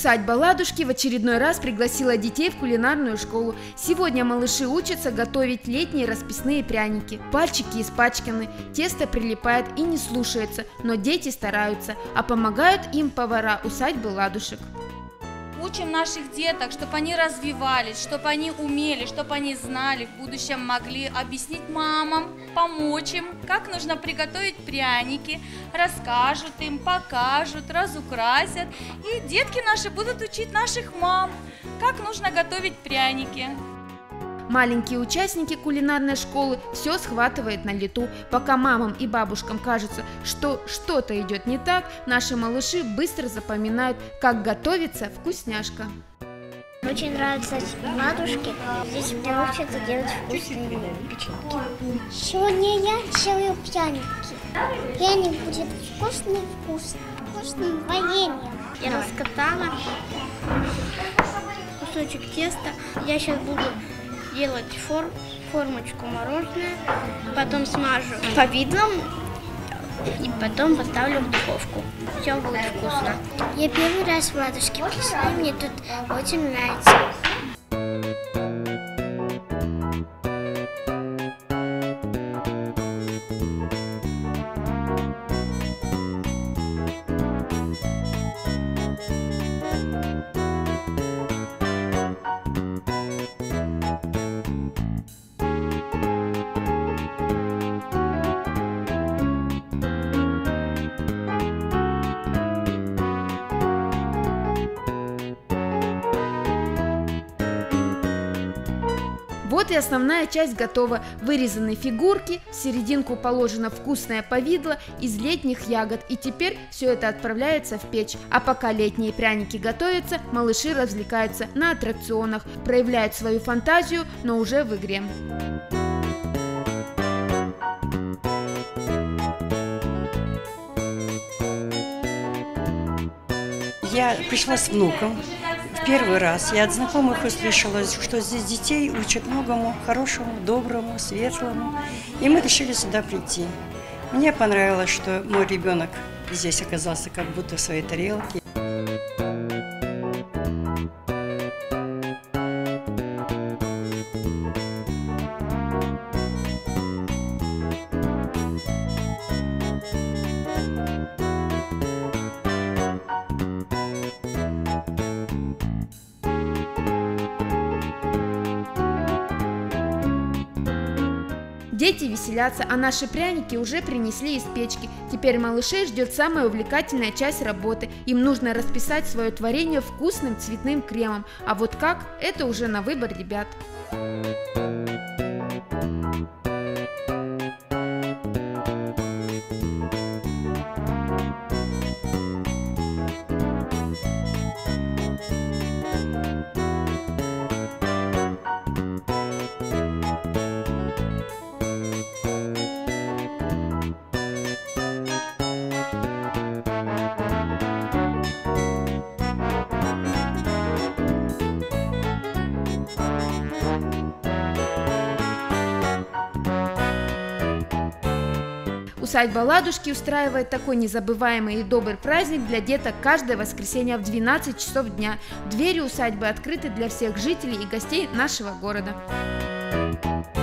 Усадьба Ладушки в очередной раз пригласила детей в кулинарную школу. Сегодня малыши учатся готовить летние расписные пряники. Пальчики испачканы, тесто прилипает и не слушается, но дети стараются, а помогают им повара усадьбы Ладушек. Учим наших деток, чтобы они развивались, чтобы они умели, чтобы они знали, в будущем могли объяснить мамам, помочь им, как нужно приготовить пряники, расскажут им, покажут, разукрасят. И детки наши будут учить наших мам, как нужно готовить пряники. Маленькие участники кулинарной школы все схватывают на лету. Пока мамам и бабушкам кажется, что что-то идет не так, наши малыши быстро запоминают, как готовится вкусняшка. Очень нравятся ладушки. Здесь учатся делать вкусные печеньки. Сегодня я делаю пряники. Пряник будет вкусным вареньем. Я раскатала кусочек теста. Я сейчас буду делать формочку мороженое, потом смажу повидлом и потом поставлю в духовку. Все будет вкусно. Я первый раз в Ладушке пришла, мне тут очень нравится. Вот и основная часть готова. Вырезаны фигурки, в серединку положено вкусное повидло из летних ягод, и теперь все это отправляется в печь. А пока летние пряники готовятся, малыши развлекаются на аттракционах, проявляют свою фантазию, но уже в игре. Я пришла с внуком. В первый раз я от знакомых услышала, что здесь детей учат многому хорошему, доброму, светлому. И мы решили сюда прийти. Мне понравилось, что мой ребенок здесь оказался как будто в своей тарелке. Дети веселятся, а наши пряники уже принесли из печки. Теперь малышей ждет самая увлекательная часть работы. Им нужно расписать свое творение вкусным цветным кремом. А вот как, это уже на выбор ребят. Усадьба Ладушки устраивает такой незабываемый и добрый праздник для деток каждое воскресенье в 12 часов дня. Двери усадьбы открыты для всех жителей и гостей нашего города.